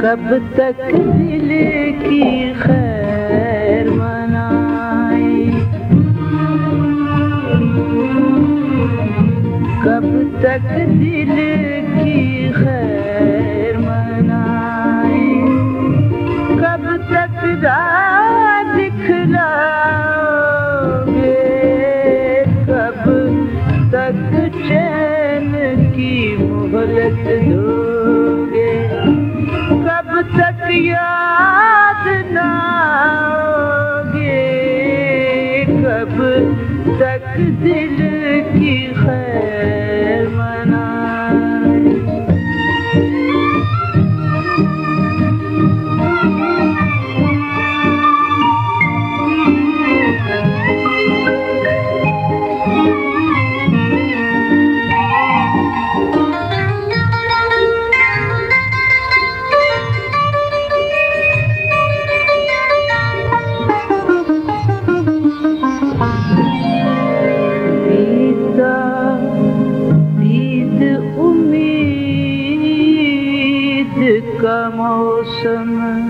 कब तक दिल की खैर मनाए, कब तक दिल की खैर मनाए, कब तक राह दिखलाओगे, कब तक चैन की मोहलत दोगे, कब तक याद ना आओगे, कब तक दिल की खैर मनाए। का मौसम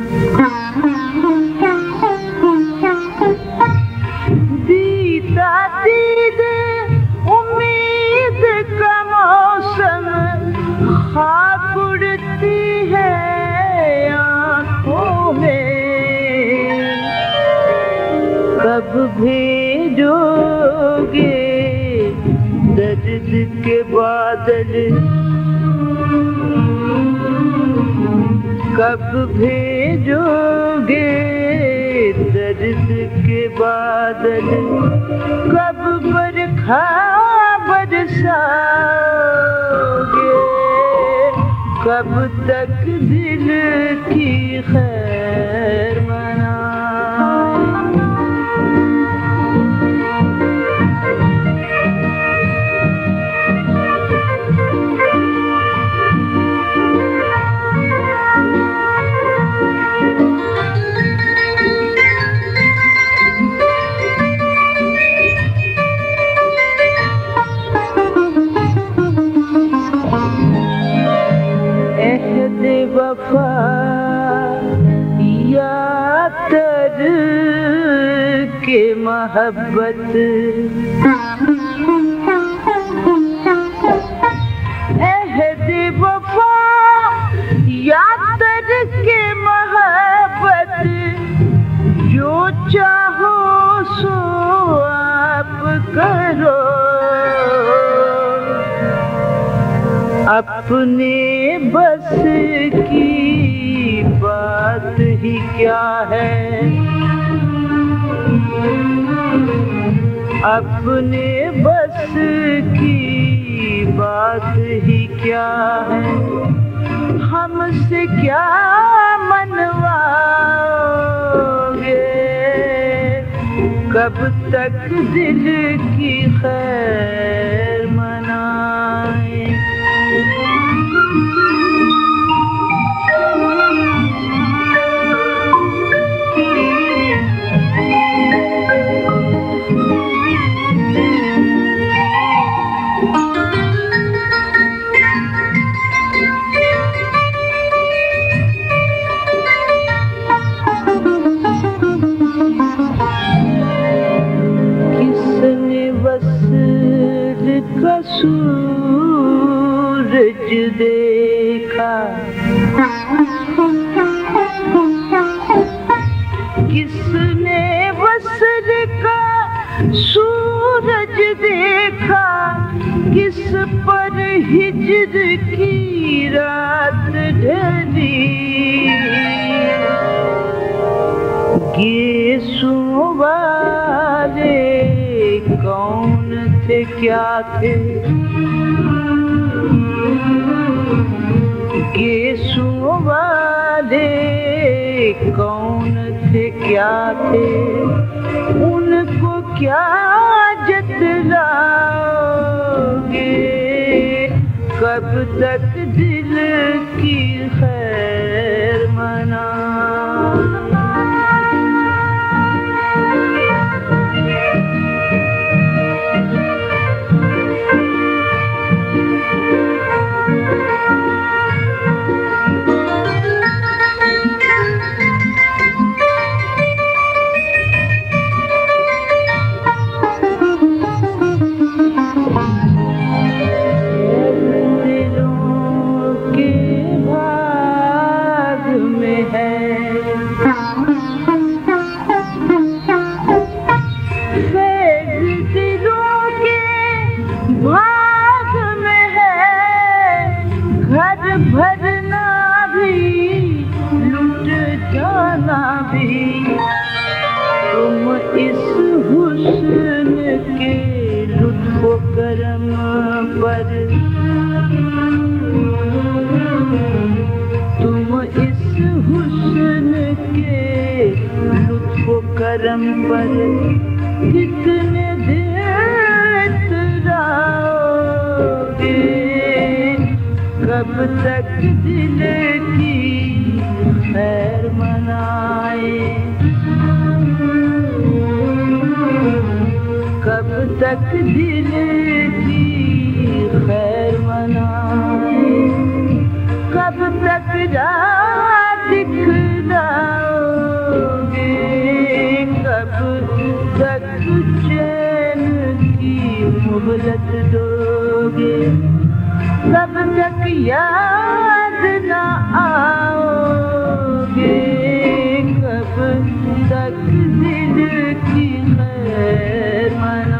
बीता दीद उम्मीद का मौसम, ख्वाब उड़ती है आँखों में, कब भेजोगे दर्द के बादल, कब भेजोगे दर्द के बादल, कब बरखा बरसाओगे, कब तक दिल की खैर मनाए। वफा या तर के मोहब्बत, अहद वफा या तर के मोहब्बत, जो चाहो सो आप करो, अपने बस की बात ही क्या है, अपने बस की बात ही क्या है, हमसे क्या मनवाओगे, कब तक दिल की खैर मनाए। का सूरज देखा, किसने वस्ल का सूरज देखा, किस पर हिज्र की रात ढली, गेसों वाले कौन थे क्या थे, गेसों वाले कौन थे क्या थे, उनको क्या जतलाओगे, कब तक दिल की खैर मनाए। करम पर कितने दिन रहोगे, कब तक दिल की खैर मनाए, कब तक दिल की खैर मनाए, कब तक राह दिखलाओगे, कब तक चैन की मोहलत दोगे, कब तक याद न आओगे, कब तक दिल की खैर मनाओगे।